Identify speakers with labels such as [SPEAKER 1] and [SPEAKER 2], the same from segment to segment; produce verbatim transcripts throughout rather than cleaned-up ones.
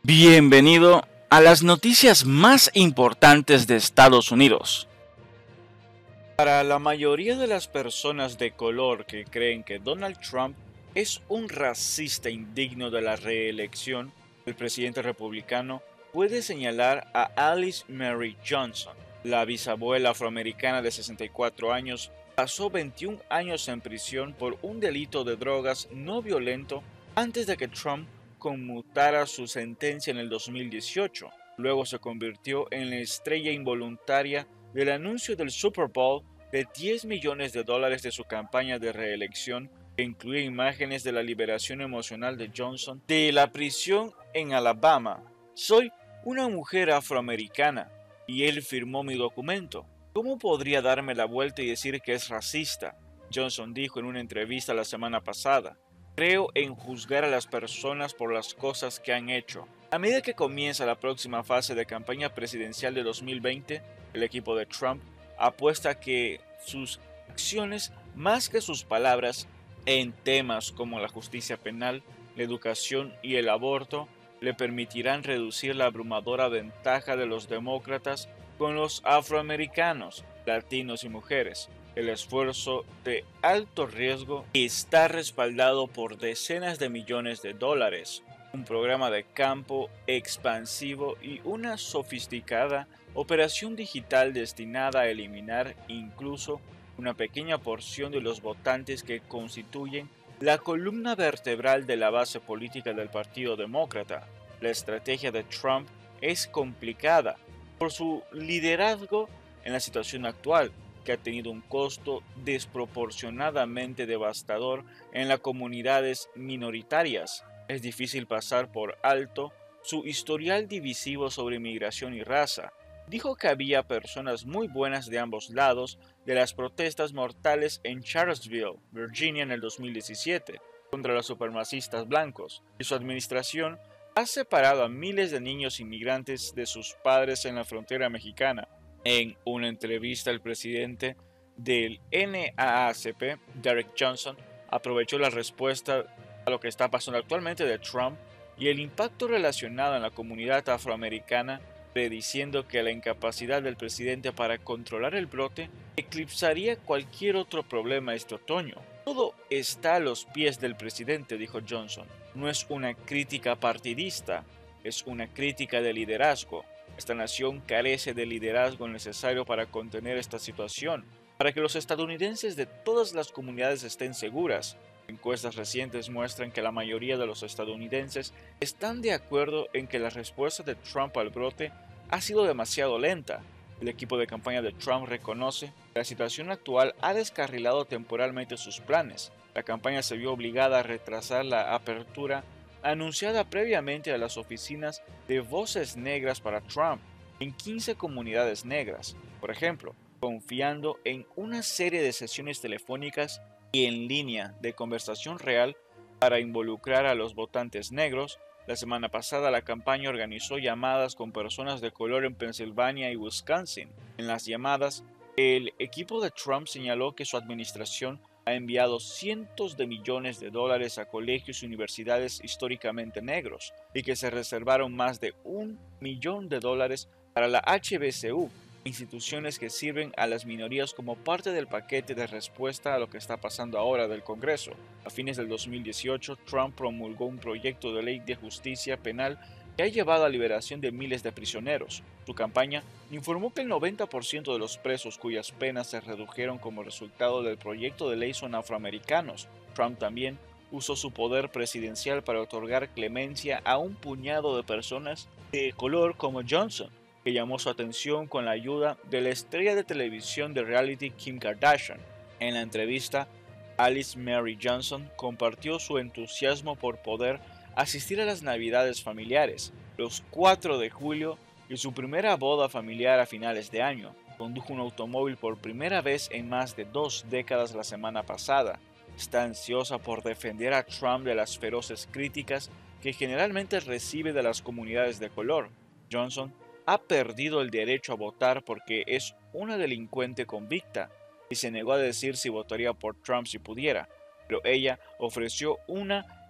[SPEAKER 1] Bienvenido a las noticias más importantes de Estados Unidos. Para la mayoría de las personas de color que creen que Donald Trump es un racista indigno de la reelección, el presidente republicano puede señalar a Alice Mary Johnson. La bisabuela afroamericana de sesenta y cuatro años pasó veintiún años en prisión por un delito de drogas no violento antes de que Trump conmutara su sentencia en el dos mil dieciocho. Luego se convirtió en la estrella involuntaria del anuncio del Super Bowl de diez millones de dólares de su campaña de reelección, que incluye imágenes de la liberación emocional de Johnson de la prisión en Alabama. Soy una mujer afroamericana y él firmó mi documento. ¿Cómo podría darme la vuelta y decir que es racista?, Johnson dijo en una entrevista la semana pasada. Creo en juzgar a las personas por las cosas que han hecho. A medida que comienza la próxima fase de campaña presidencial de dos mil veinte, el equipo de Trump apuesta que sus acciones, más que sus palabras, en temas como la justicia penal, la educación y el aborto, le permitirán reducir la abrumadora ventaja de los demócratas con los afroamericanos, latinos y mujeres. El esfuerzo de alto riesgo está respaldado por decenas de millones de dólares, un programa de campo expansivo y una sofisticada operación digital destinada a eliminar incluso una pequeña porción de los votantes que constituyen la columna vertebral de la base política del Partido Demócrata. La estrategia de Trump es complicada por su liderazgo en la situación actual, que ha tenido un costo desproporcionadamente devastador en las comunidades minoritarias. Es difícil pasar por alto su historial divisivo sobre inmigración y raza. Dijo que había personas muy buenas de ambos lados de las protestas mortales en Charlottesville, Virginia, en el dos mil diecisiete, contra los supremacistas blancos, y su administración ha separado a miles de niños inmigrantes de sus padres en la frontera mexicana. En una entrevista, el presidente del N double A C P, Derek Johnson, aprovechó la respuesta a lo que está pasando actualmente de Trump y el impacto relacionado en la comunidad afroamericana, prediciendo que la incapacidad del presidente para controlar el brote eclipsaría cualquier otro problema este otoño. Todo está a los pies del presidente, dijo Johnson. No es una crítica partidista, es una crítica de liderazgo. Esta nación carece del liderazgo necesario para contener esta situación, para que los estadounidenses de todas las comunidades estén seguras. Encuestas recientes muestran que la mayoría de los estadounidenses están de acuerdo en que la respuesta de Trump al brote ha sido demasiado lenta. El equipo de campaña de Trump reconoce que la situación actual ha descarrilado temporalmente sus planes. La campaña se vio obligada a retrasar la apertura anunciada previamente a las oficinas de Voces Negras para Trump en quince comunidades negras, por ejemplo, confiando en una serie de sesiones telefónicas y en línea de conversación real para involucrar a los votantes negros. La semana pasada la campaña organizó llamadas con personas de color en Pensilvania y Wisconsin. En las llamadas, el equipo de Trump señaló que su administración ha enviado cientos de millones de dólares a colegios y universidades históricamente negros y que se reservaron más de un millón de dólares para la H B C U, instituciones que sirven a las minorías como parte del paquete de respuesta a lo que está pasando ahora del Congreso. A fines del dos mil dieciocho, Trump promulgó un proyecto de ley de justicia penal que ha llevado a la liberación de miles de prisioneros. Su campaña informó que el noventa por ciento de los presos cuyas penas se redujeron como resultado del proyecto de ley son afroamericanos. Trump también usó su poder presidencial para otorgar clemencia a un puñado de personas de color como Johnson, que llamó su atención con la ayuda de la estrella de televisión de reality Kim Kardashian. En la entrevista, Alice Mary Johnson compartió su entusiasmo por poder asistir a las navidades familiares, los cuatro de julio y su primera boda familiar a finales de año. Condujo un automóvil por primera vez en más de dos décadas la semana pasada. Está ansiosa por defender a Trump de las feroces críticas que generalmente recibe de las comunidades de color. Johnson ha perdido el derecho a votar porque es una delincuente convicta y se negó a decir si votaría por Trump si pudiera, pero ella ofreció una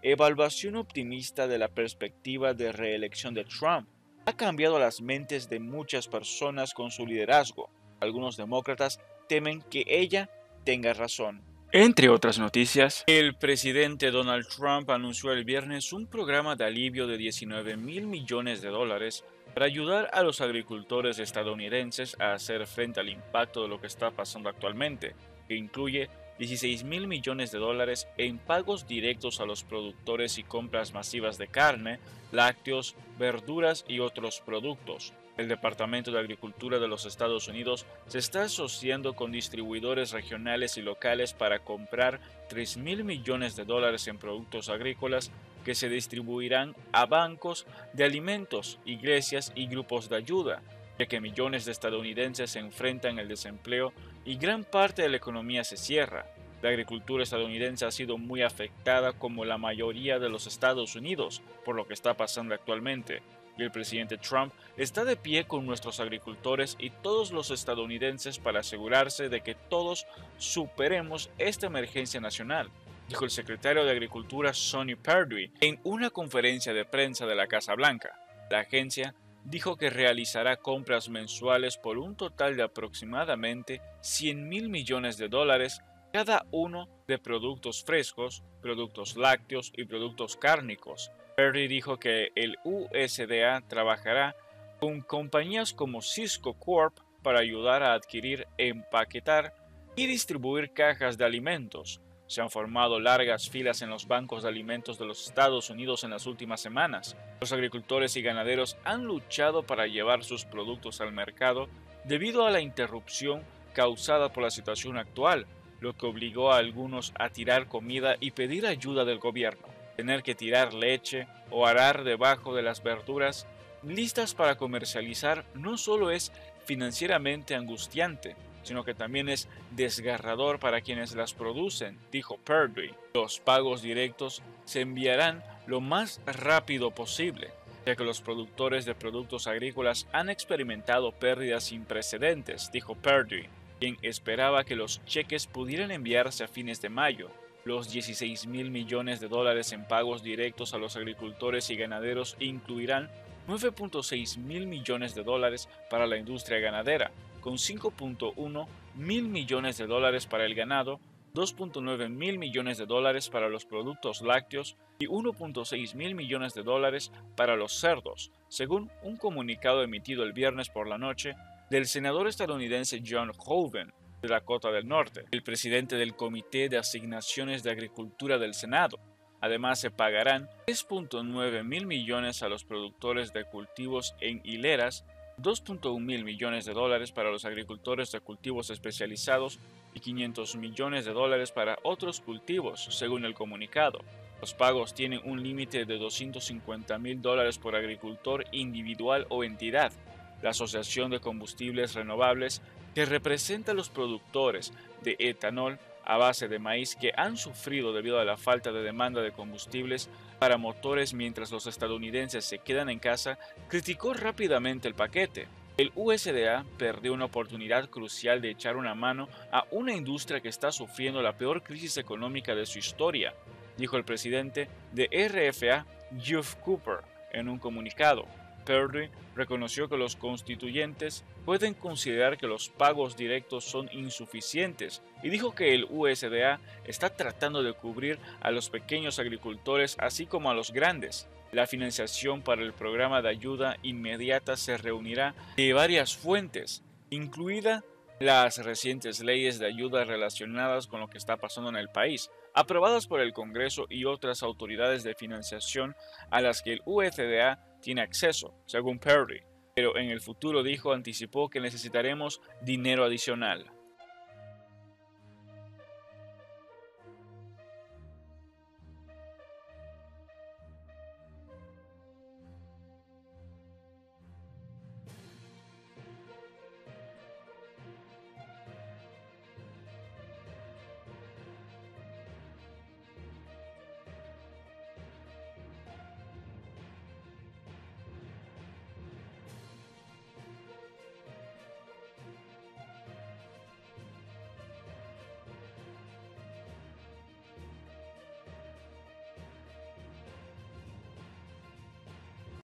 [SPEAKER 1] evaluación optimista de la perspectiva de reelección de Trump ha cambiado las mentes de muchas personas con su liderazgo. Algunos demócratas temen que ella tenga razón. Entre otras noticias, el presidente Donald Trump anunció el viernes un programa de alivio de diecinueve mil millones de dólares para ayudar a los agricultores estadounidenses a hacer frente al impacto de lo que está pasando actualmente, que incluye dieciséis mil millones de dólares en pagos directos a los productores y compras masivas de carne, lácteos, verduras y otros productos. El Departamento de Agricultura de los Estados Unidos se está asociando con distribuidores regionales y locales para comprar tres mil millones de dólares en productos agrícolas que se distribuirán a bancos de alimentos, iglesias y grupos de ayuda, ya que millones de estadounidenses se enfrentan al desempleo y gran parte de la economía se cierra. La agricultura estadounidense ha sido muy afectada como la mayoría de los Estados Unidos por lo que está pasando actualmente. Y el presidente Trump está de pie con nuestros agricultores y todos los estadounidenses para asegurarse de que todos superemos esta emergencia nacional, dijo el secretario de Agricultura Sonny Perdue en una conferencia de prensa de la Casa Blanca. La agencia dijo que realizará compras mensuales por un total de aproximadamente cien mil millones de dólares cada uno de productos frescos, productos lácteos y productos cárnicos. Perry dijo que el U S D A trabajará con compañías como Sysco Corp para ayudar a adquirir, empaquetar y distribuir cajas de alimentos. Se han formado largas filas en los bancos de alimentos de los Estados Unidos en las últimas semanas. Los agricultores y ganaderos han luchado para llevar sus productos al mercado debido a la interrupción causada por la situación actual, lo que obligó a algunos a tirar comida y pedir ayuda del gobierno. Tener que tirar leche o arar debajo de las verduras listas para comercializar no solo es financieramente angustiante, sino que también es desgarrador para quienes las producen, dijo Perdue. Los pagos directos se enviarán lo más rápido posible, ya que los productores de productos agrícolas han experimentado pérdidas sin precedentes, dijo Perdue, quien esperaba que los cheques pudieran enviarse a fines de mayo. Los dieciséis mil millones de dólares en pagos directos a los agricultores y ganaderos incluirán nueve punto seis mil millones de dólares para la industria ganadera, con cinco punto uno mil millones de dólares para el ganado, dos punto nueve mil millones de dólares para los productos lácteos y uno punto seis mil millones de dólares para los cerdos, según un comunicado emitido el viernes por la noche del senador estadounidense John Hoeven, de Dakota del Norte, el presidente del Comité de Asignaciones de Agricultura del Senado. Además, se pagarán tres punto nueve mil millones a los productores de cultivos en hileras, dos punto uno mil millones de dólares para los agricultores de cultivos especializados y quinientos millones de dólares para otros cultivos, según el comunicado. Los pagos tienen un límite de doscientos cincuenta mil dólares por agricultor individual o entidad. La Asociación de Combustibles Renovables, que representa a los productores de etanol a base de maíz que han sufrido debido a la falta de demanda de combustibles para motores mientras los estadounidenses se quedan en casa, criticó rápidamente el paquete. El U S D A perdió una oportunidad crucial de echar una mano a una industria que está sufriendo la peor crisis económica de su historia, dijo el presidente de R F A, Jeff Cooper, en un comunicado. Perdue reconoció que los constituyentes pueden considerar que los pagos directos son insuficientes y dijo que el U S D A está tratando de cubrir a los pequeños agricultores así como a los grandes. La financiación para el programa de ayuda inmediata se reunirá de varias fuentes, incluida las recientes leyes de ayuda relacionadas con lo que está pasando en el país, aprobadas por el Congreso y otras autoridades de financiación a las que el U S D A tiene acceso, según Perdue, pero en el futuro dijo anticipó que necesitaremos dinero adicional.